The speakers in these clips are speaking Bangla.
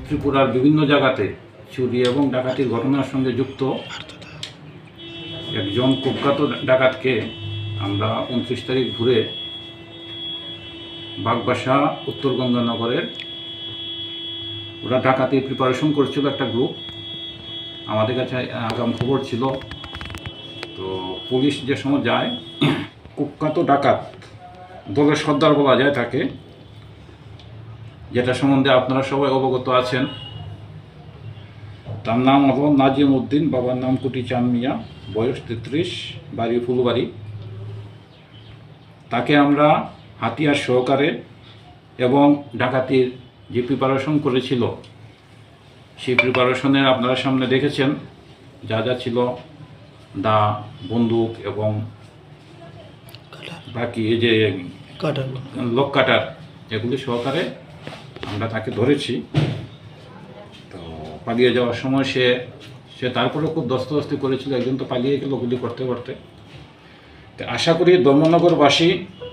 ত্রিপুরার বিভিন্ন জায়গাতে চুরি এবং ডাকাতির ঘটনার সঙ্গে যুক্ত একজন কুখ্যাত ডাকাতকে আমরা 29 তারিখ ঘুরে বাগবাসা উত্তর গঙ্গানগরের ওরা ডাকাতির প্রিপারেশন করছিল একটা গ্রুপ। আমাদের কাছে আগাম খবর ছিল, তো পুলিশ যে সময় যায়, কুখ্যাত ডাকাত দলের সর্দার বলা যায় তাকে, যেটা সম্বন্ধে আপনারা সবাই অবগত আছেন। তার নাম হলো নাজিম উদ্দিন, বাবার নাম কুটি চাঁদ মিয়া, বয়স 33, বাড়ি ফুলবাড়ি। তাকে আমরা হাতিয়ার সহকারে এবং ডাকাতির যে প্রিপারেশন করেছিল সেই প্রিপারেশনের আপনারা সামনে দেখেছেন যা যা ছিল, দা, বন্দুক এবং বাকি এই যে লোক কাটার, এগুলি সহকারে আমরা তাকে ধরেছি। তো পালিয়ে যাওয়ার সময় সে তারপরে খুব দস্তদস্তি করেছিল, একজন তো পালিয়ে গেল গুলি করতে করতে। তো আশা করি ধর্মনগরবাসী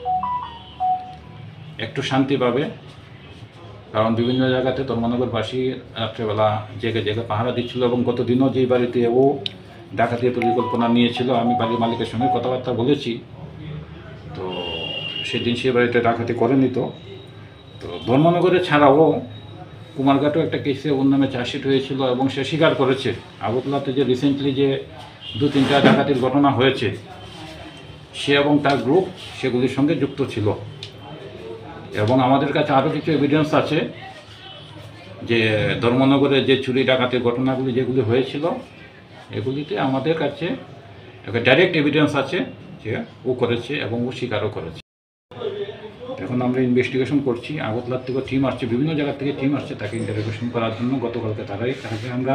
একটু শান্তি পাবে, কারণ বিভিন্ন জায়গাতে ধর্মনগরবাসী রাত্রেবেলা জেগে জেগে পাহারা দিচ্ছিল এবং গত দিনও যেই বাড়িতে ও ডাকাতির পরিকল্পনা নিয়েছিল, আমি বাড়ির মালিকের সঙ্গে কথাবার্তা বলেছি, তো সেদিন সে বাড়িতে ডাকাতি করেনি। তো ধর্মনগরে ছাড়াও কুমারঘাটও একটা কেসে ওর নামে চার্জশিট হয়েছিল এবং সে স্বীকার করেছে আগরতলাতে যে রিসেন্টলি যে 2-3টা ডাকাতির ঘটনা হয়েছে সে এবং তার গ্রুপ সেগুলির সঙ্গে যুক্ত ছিল। এবং আমাদের কাছে আরও কিছু এভিডেন্স আছে যে ধর্মনগরে যে চুরি ডাকাতির ঘটনাগুলি যেগুলি হয়েছিল এগুলিতে আমাদের কাছে একটা ডাইরেক্ট এভিডেন্স আছে যে ও করেছে এবং ও স্বীকারও করেছে। এখন আমরা ইনভেস্টিগেশন করছি, আগরতলার থেকে টিম আসছে, বিভিন্ন জায়গা থেকে টিম আসছে তাকে ইন্টারোগেশন করার জন্য। গতকালকে তাকে আমরা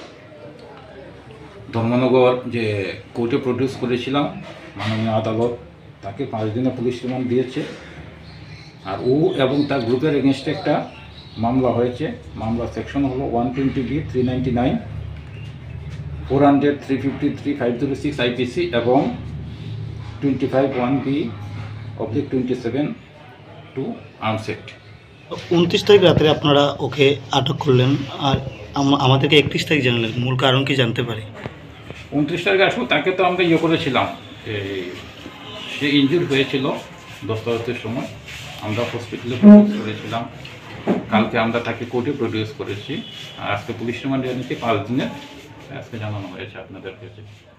ধর্মনগর যে কোর্টে প্রডিউস করেছিলাম, মাননীয় আদালত তাকে 5 দিনের পুলিশ রিমান্ড দিয়েছে। আর ও এবং তার গ্রুপের এগেনস্টে একটা মামলা হয়েছে, মামলা সেকশন হলো 120B 399, 400 353 506 IPC এবং 25(1)B/27 টু আর্মস অ্যাক্ট। 29 তারিখ রাত্রে আপনারা ওকে আটক করলেন, আর আমাদেরকে 31 তারিখ জানলেন, মূল কারণ কি জানতে পারি? 29 তারিখে আসবো, তাকে তো আমরা করেছিলাম, সে ইনজুর হয়েছিল দস্তাবেজের সময়, আমরা হসপিটালে প্রডিউস করেছিলাম। কালকে আমরা তাকে কোর্টে প্রডিউস করেছি, আর আজকে পুলিশ রিমান্ডে এনেছি 5 দিনের, আজকে জানানো হয়েছে আপনাদের কাছে।